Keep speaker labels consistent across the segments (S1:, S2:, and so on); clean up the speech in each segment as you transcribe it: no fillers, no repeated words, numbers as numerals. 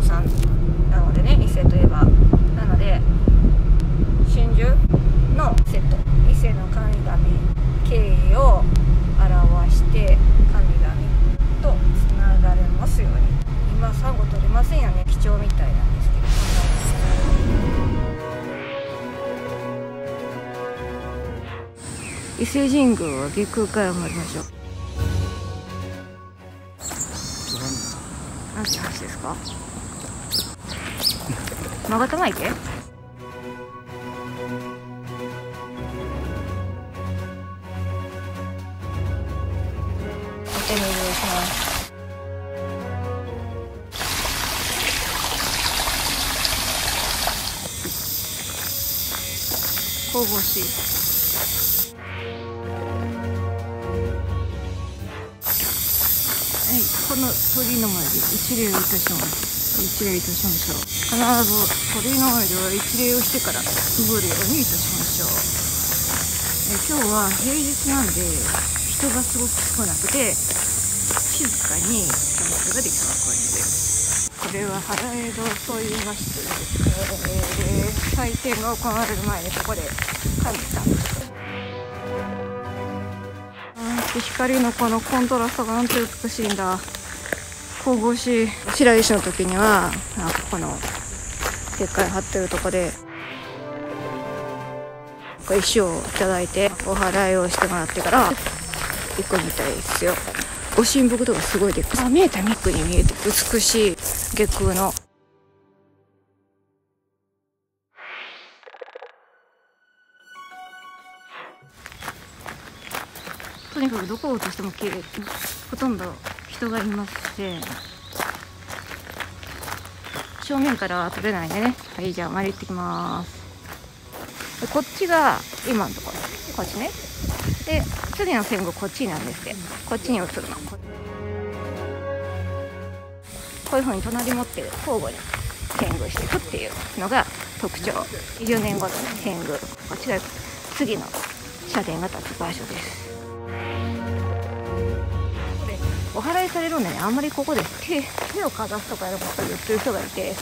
S1: さんなのでね、伊勢といえば。なので真珠のセット、伊勢の神々敬意を表して神々とつながれますように。今サンゴ取れませんよね、貴重みたいなんですけど、伊勢神宮は下空から参りましょう。なんて橋ですか？勾玉池？お手拭いします。神々しい。はい、この鳥の前で一礼をいたします。一礼いたしましょう。必ず鳥の前では一礼をしてからくぐるようにいたしましょう。今日は平日なんで人がすごく少なくて静かにキャンプができそうな感じです。これは原江戸と言いましてですね、祭典が行われる前にここで神さん光のこのコントラストがなんて美しいんだ。神々しい。白石の時にはなんかこのでっかい張ってるとこで石をいただいてお祓いをしてもらってから行くみたいですよ。ご神木とかすごいでっかい。見えた、ミックに見えて美しい下空の。とにかくどこを落としても綺麗。ほとんど人がいません。正面からは撮れないんでね。はい、じゃあ参り行ってきます。こっちが今のところ、こっちね。で次の線路こっちなんですって。こっちに移るの。こういう風に隣持って交互に遷宮していくっていうのが特徴。20年ごとに遷宮。こちら次の社殿が立つ場所です。お祓いされるんでね、あんまりここで手をかざすとかやること言ってる人がいて、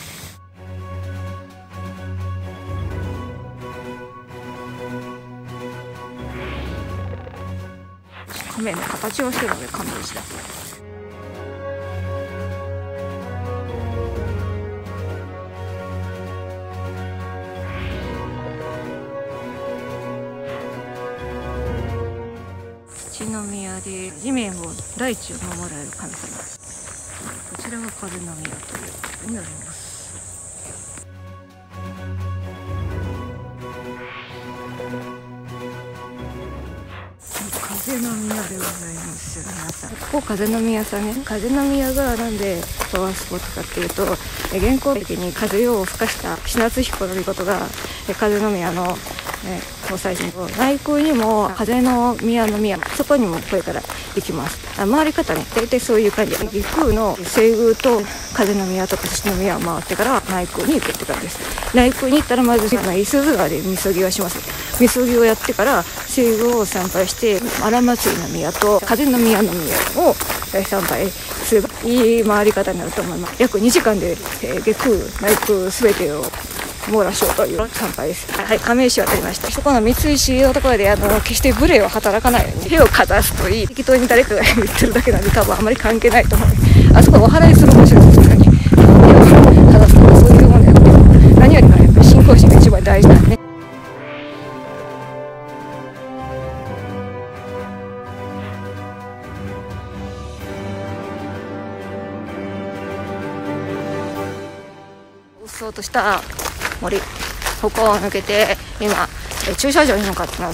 S1: 仮面の形をしてるので勘弁して。土宮で地面を大地を守られる神様。こちらが風の宮ということになります。風の宮でございます皆さん。ここ風の宮さんね。風の宮がなんでパワースポットかっていうと、元寇的に風を吹かした千夏彦頼事が風の宮のご祭神を内宮にも風の宮の宮、そこにもこれから行きます。回り方ね、大体そういう感じ。下空の西宮と風の宮とか土の宮を回ってから内宮に行くって感じです。内宮に行ったらまず五十鈴川でみそぎをします。みそぎをやってから西宮を参拝して荒祭りの宮と風の宮の宮を参拝すればいい回り方になると思います。約2時間で下空内宮すべてを網羅しようという参拝です。はい、亀石を渡りました。そこの三石のところで決して無礼は働かないように手をかざすといい。適当に誰かが言ってるだけなんで多分あまり関係ないと思う。あそこお祓いする場所ですからね。手をかざすとかそういうものやって何よりもやっぱり信仰心が一番大事なんでね。うっそうとした森、ここを抜けて今駐車場に向かってます。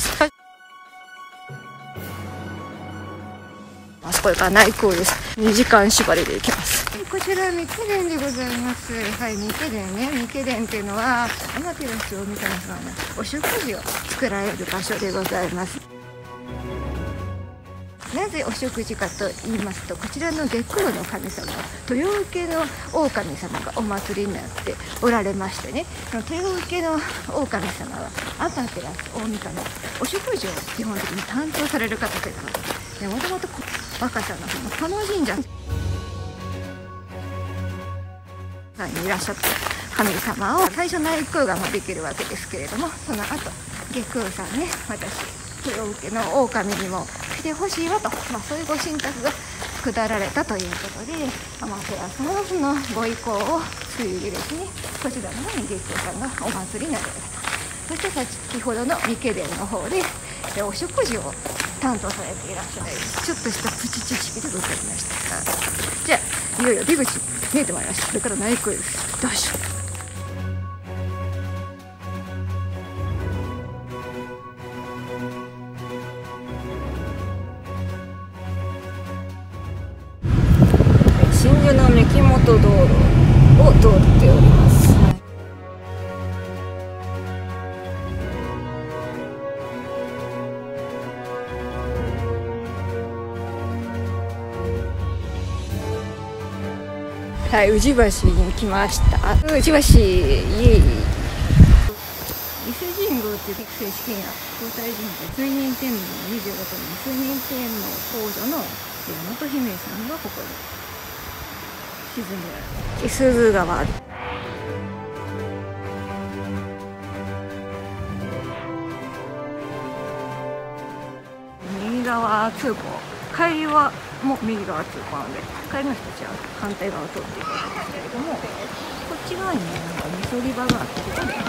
S1: あそこから内宮です。2時間縛りで行きます。こちら三毛殿でございます。はい、三毛殿ね。三毛殿っていうのは天照大神様のお食事を作られる場所でございます。なぜお食事かと言いますと、こちらの下空の神様は豊受の大神様がお祭りになっておられましてね、豊受の大神様は天照大神のお食事を基本的に担当される方ということで、もともと若さのこの神社にいらっしゃった神様を最初内宮ができるわけですけれども、その後下空さんね、私豊受の狼にも来てほしいわと、そういうご神託が下られたということで、天照のそのご意向を追義ですね、こちらの方に下空さんがお祭りになられた。そして先ほどの三毛殿の方でお食事を担当されていらっしゃるちょっとしたプチ知識でございました。じゃあいよいよ出口見えてまいりました。これから内宮です。どうしよう。真珠の三木本道路を通っております。はい、宇治橋に来ました。宇治橋、伊勢神宮っていう正式な皇太神宮、水仁天皇の26年、水仁天皇皇女の大和姫さんがここに沈んである。五十鈴川。右側通行。帰りはもう右側通行なので、帰りの人たちは反対側を通っていくわけですけれども、こっち側にね、味噌売り場があって、ここで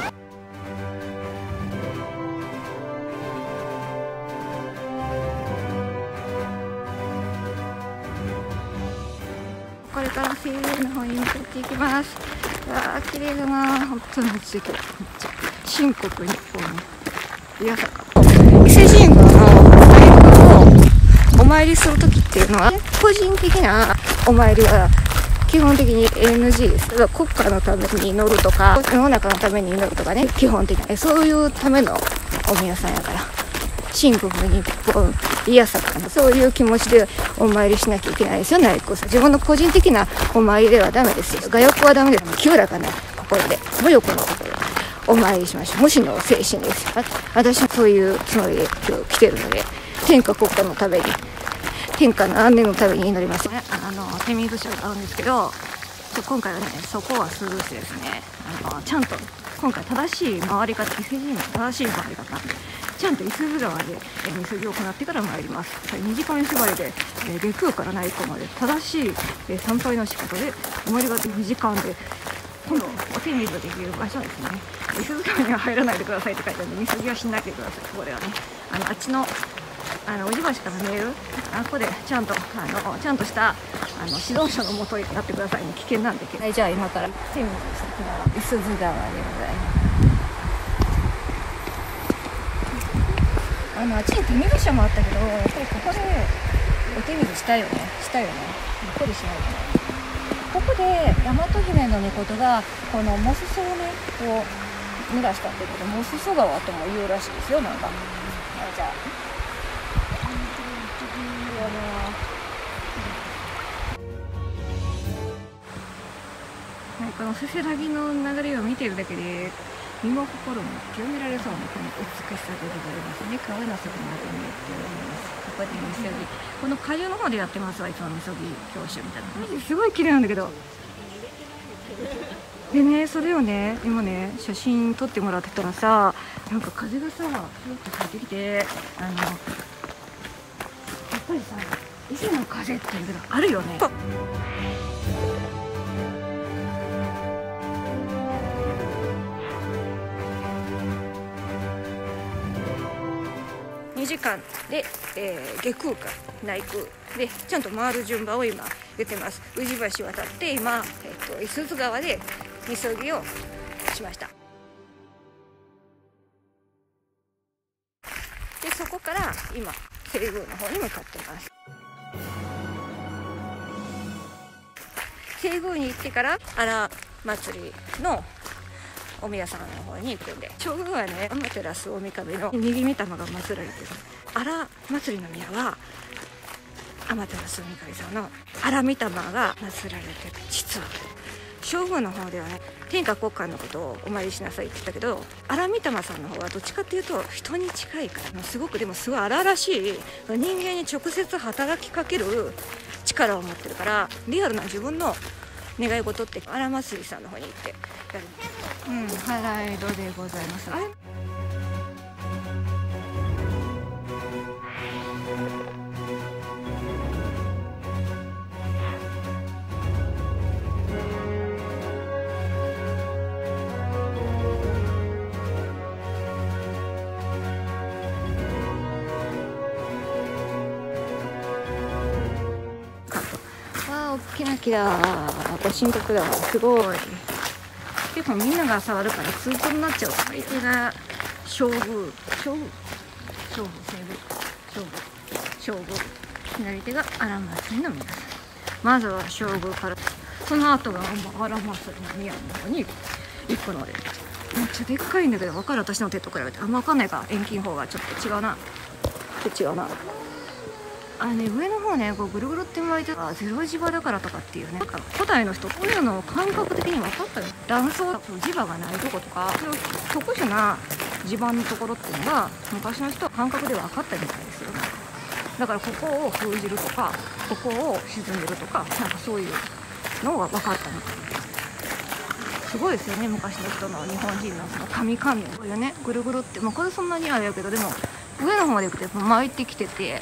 S1: これから清流の方に向かっていきます。わあ、綺麗だな。本当に落ち着いてる。深刻にこうね、いやさか。伊勢神宮のお参りする時っていうのは、個人的なお参りは基本的に NG です。国家のために祈るとか、世の中のために祈るとかね、基本的にそういうためのお宮さんやから、深刻にいやさかな、そういう気持ちでお参りしなきゃいけないですよ、内宮さん。自分の個人的なお参りではダメですよ。我欲はダメです。清らかな心で、無欲の心でお参りしましょう。無私の精神です。私はそういうつもりで今日来てるので、天下国家のために、天下の安寧のために祈ります。手水書があるんですけど、今回はね、そこはスルーしてですね、ちゃんと今回正しい回り方、伊勢神宮の正しい回り方、ちゃんと五十鈴川で水着を行ってから参ります。2時間縛りで下空から内宮まで正しい参拝の仕方でお参りが2時間で、今度お手水ができる場所ですね。五十鈴川には入らないでくださいって書いてあるんで、水着はしないでください。ここではね、あっちの宇治橋から見えるここでちゃんとした指導者のもとになってくださいね。危険なんで。はい、じゃあ今から手水先の五十鈴川でございます。あっちに手水車もあったけど、やっぱりここでお手水したよね。したよね。ここでしないよね。ここで大和姫の命がこのモスソをね、こう濡らしたっていうことで、モスソ川とも言うらしいですよ。なんか、はい、じゃあこのせせらぎの流れを見ているだけで身も心も清められそうなこの美しさでございますね。川の底まで見えております。ここでみそぎ、この下流の方でやってますわ。いつもみそぎ教習みたいな。すごい綺麗なんだけど。でね、それをね、今ね、写真撮ってもらってたらさ、なんか風がさ、ふわっと吹いてきて、やっぱりさ、伊勢の風っていうのがあるよね。2時間で、下空か内空でちゃんと回る順番を今言ってます。宇治橋渡って今、五十鈴川でみそぎをしました。でそこから今清宮の方に向かってます。清宮に行ってから荒祭りのお宮さんの方に行くんで、正宮はね、天照大神の握り御霊が祀られてる。荒祭りの宮は天照大神さんの荒御霊が祀られてる。実は正宮の方ではね、天下国家のことをお参りしなさいって言ったけど、荒御霊さんの方はどっちかっていうと人に近いから、すごくでもすごい荒々しい、人間に直接働きかける力を持ってるから、リアルな自分の願い事って荒祭さんの方に行ってやる。払い戸でございます。あれ大きな木だ。これ深刻だわ。すごい。結構みんなが触るから通行になっちゃう。これが勝負。左手が荒祭りの皆さん。まずは勝負から。その後が荒祭りの宮の方に行くので。めっちゃでっかいんだけど、分かる？私の手と比べて。あんま分かんないか。遠近法がちょっと違うな。上の方ね、こうぐるぐるって巻いてゼロ磁場だからとかっていうね、なんか古代の人こういうのを感覚的に分かったよ。断層磁場がないとことか、そういう特殊な地盤のところっていうのが昔の人は感覚で分かったみたいですよ。だからここを封じるとか、ここを沈めるとか、なんかそういうのが分かったみたいです。すごいですよね、昔の人の日本人のその神々こういうね、ぐるぐるって、これそんなにあれやけど、でも上の方まで行くとやっぱ巻いてきてて。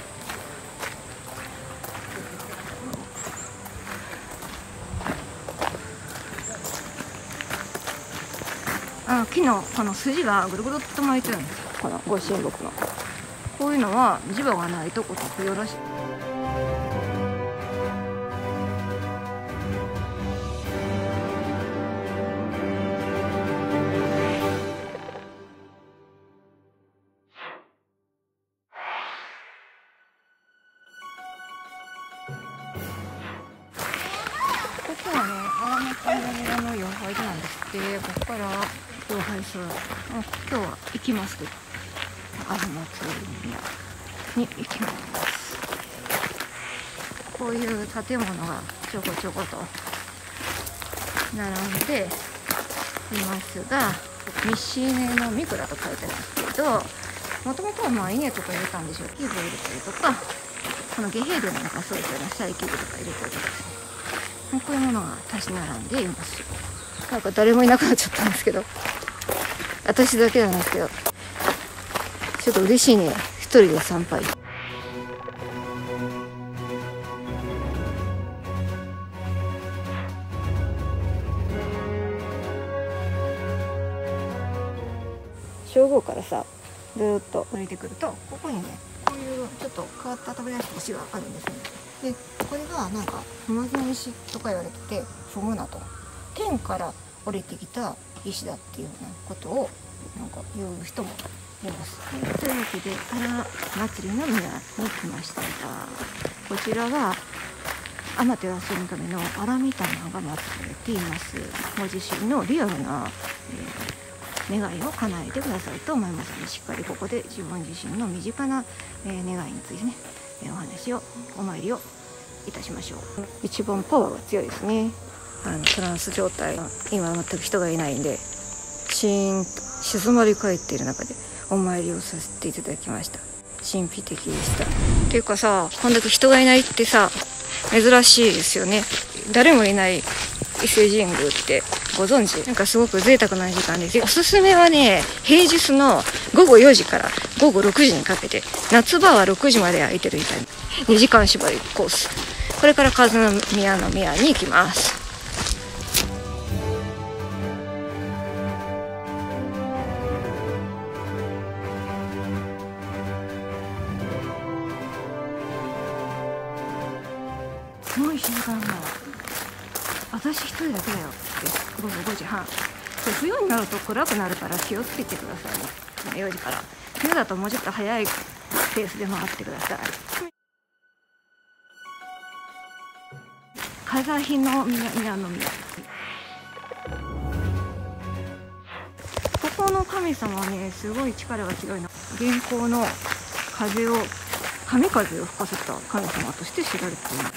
S1: 木のこの筋がぐるぐるっと巻いてるんですよ。このご神木のこういうのは磁場がないとことくよろしい。ここはね、荒牧の村の妖怪寺なんですって。ここから妖怪する。今日は行きますけど、荒牧に行きます。こういう建物がちょこちょこと並んでいますが、西根の三倉と書いてますけど、もともとは稲とか入れたんでしょう。木を入れたりとか、この下兵でなんかそうですよね、細木とか入れたりとかですね。こういうものが立ち並んでいます。なんか誰もいなくなっちゃったんですけど、私だけなんですけど、ちょっと嬉しいね。一人で参拝。正午からさ、ずっと降りてくると、ここにね、こういうちょっと変わった飛び出した石があるんですね。でこれがなんか馬の石とか言われてて、フムナと天から降りてきた石だっていうようなことをなんか言う人もいます。というわけで荒祭りの宮に来ました。こちらは天照神の荒御霊が祀られています。ご自身のリアルな、願いを叶えてくださいと思いますので、しっかりここで自分自身の身近な、願いについてね、お話をお参りをいたしましょう。一番パワーが強いですね。トランス状態、今全く人がいないんでシーンと静まり返っている中でお参りをさせていただきました。神秘的でした。っていうかさ、こんだけ人がいないってさ、珍しいですよね。誰もいない伊勢神宮ってご存知？なんかすごく贅沢な時間です。おすすめはね、平日の午後4時から午後6時にかけて、夏場は6時まで空いてるみたいな2時間縛りコース。これから和宮の宮に行きます。すごい静かなんだ。私一人だけだよって午後5時半。冬になると暗くなるから気をつけてくださいね。4時から。冬だともうちょっと早いペースで回ってください。風日の宮の宮。ここの神様はね、すごい力が強いの。現行の神風を吹かせた神様として知られています。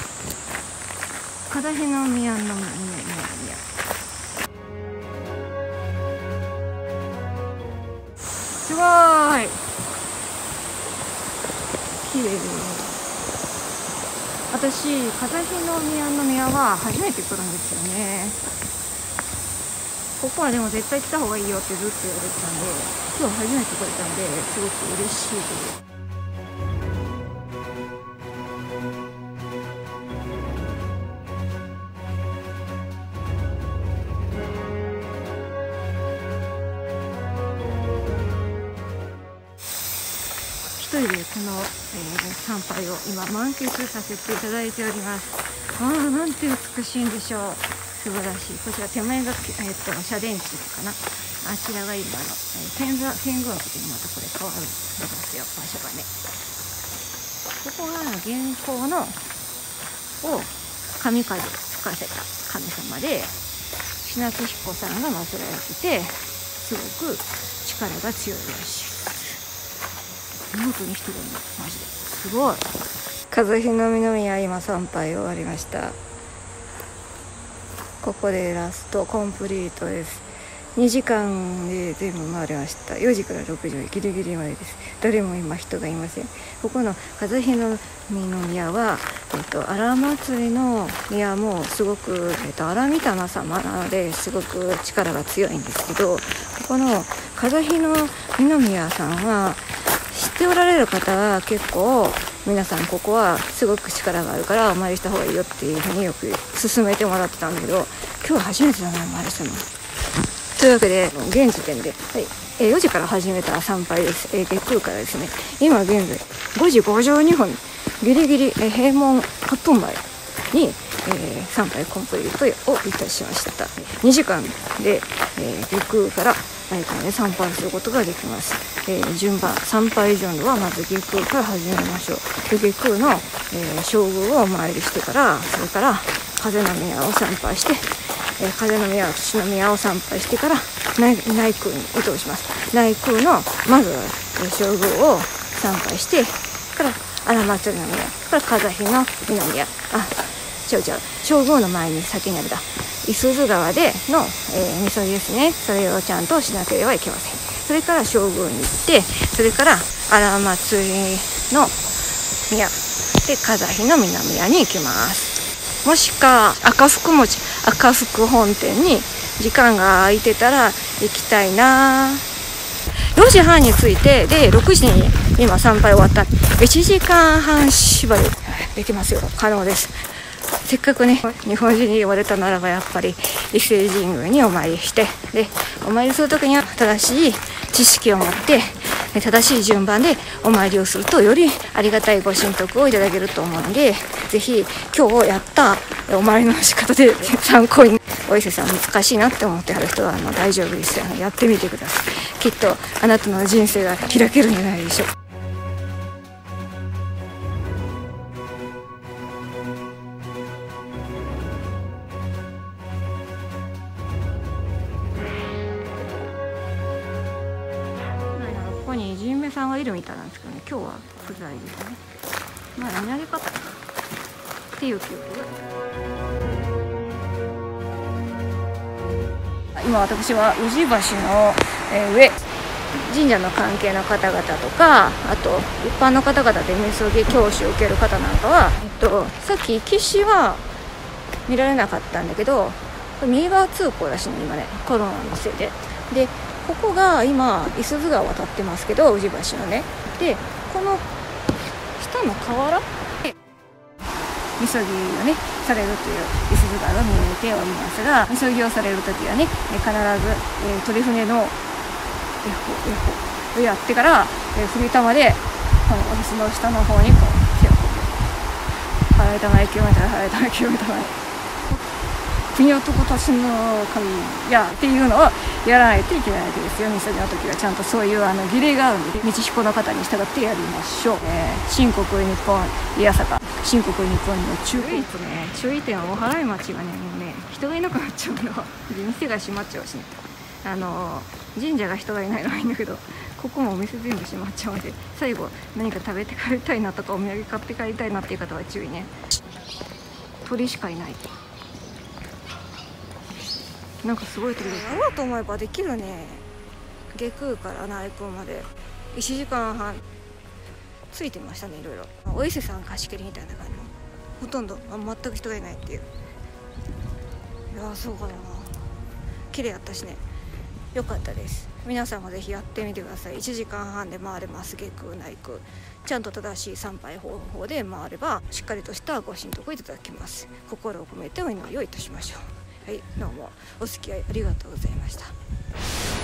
S1: 風日の宮の宮。すごーい。綺麗です。 私風日宮は初めて来るんですよね。ここはでも絶対来た方がいいよってずっと言われてたんで、今日初めて来れたんですごく嬉しいです。一人でこの、参拝を今満喫させていただいております。なんて美しいんでしょう。素晴らしい。こちら手前が、社殿地かな。あちらが今の、天狗の時にまたこれ変わるんですよ、場所がね。ここが現行のを神風吹かせた神様で、品津彦さんが祀られてて、すごく力が強いらしい。見事に人がいる、マジですごい。風日の宮今参拝終わりました。ここでラストコンプリートです。2時間で全部回りました。4時から6時ギリギリまでです。誰も今人がいません。ここの風日の宮は、荒祭りの宮もすごく、荒御霊様なのですごく力が強いんですけど、ここの風日の宮さんは知っておられる方は結構皆さんここはすごく力があるからお参りした方がいいよっていうふうによく勧めてもらってたんだけど、今日は初めてだなお参りしたの。というわけで現時点で、4時から始めた参拝です。月空からですね、今現在5時52分ギリギリ、閉門8分前に、参拝コンプリートをいたしました。2時間で、月空から参拝することができます。順番参拝順路はまず月空から始めましょう。で月空の、正宮をお参りしてから、それから風の宮を参拝して、風の宮土の宮を参拝してから内宮に移動します。内宮のまず正宮を参拝してから荒祭の宮から風日の宮、正宮の前に先にあるだ五十鈴川での、みそぎですね。それをちゃんとしなければいけません。それから正宮に行って、それから荒祭の宮で風日の宮に行きます。もしか赤福本店に時間が空いてたら行きたいな。4時半に着いて、で6時に今参拝終わった。1時間半縛りできますよ。可能です。せっかくね日本人に言われたならば、やっぱり伊勢神宮にお参りして、でお参りする時には正しい知識を持って正しい順番でお参りをすると、よりありがたいご神徳をいただけると思うので、ぜひ今日やったお参りの仕方で参考に。お伊勢さん難しいなって思ってはる人は大丈夫ですよ。やってみてください。きっとあなたの人生が開けるんじゃないでしょうか。ここに神明さんがいるみたいなんですけどね、今日は不在ですね。何あげ方っていう記憶が。今私は宇治橋の上、神社の関係の方々とか、あと一般の方々でみそぎ教習を受ける方なんかは、さっき岸は見られなかったんだけど、右側通行だしね、今ねコロナのせいで。でここが今五十鈴川渡ってますけど、宇治橋のね。でこの下の河原でみそぎがねされるという五十鈴川が見えておりますが、みそぎをされる時はね必ず、鳥船のをやってから、振り玉でこのおへその下の方にこう手を払い玉へ清めたら払い玉へ清めたら国男たちの神やっていうのをやらないといけないわけですよ。みそぎの時はちゃんとそういう儀礼があるので、道彦の方に従ってやりましょう。新国日本宮坂、新国日本の注意点はお払い町がね、もうね人がいなくなっちゃうの。店が閉まっちゃうしね、神社が人がいないのはいいんだけど、ここもお店全部閉まっちゃうので、最後何か食べて帰りたいなとかお土産買って帰りたいなっていう方は注意ね。鳥しかいない。なんかすごい鳥だ。やろうと思えばできるね。下空から内宮まで1時間半ついてましたね。いろいろお伊勢さん貸し切りみたいな感じのほとんど全く人がいないっていう。いやそうかな、綺麗やったしね、良かったです。皆さんもぜひやってみてください。1時間半で回れます。下空内空、ちゃんと正しい参拝方法で回ればしっかりとしたご神徳をいただきます。心を込めてお祈りをいたしましょう。はい、どうもお付き合いありがとうございました。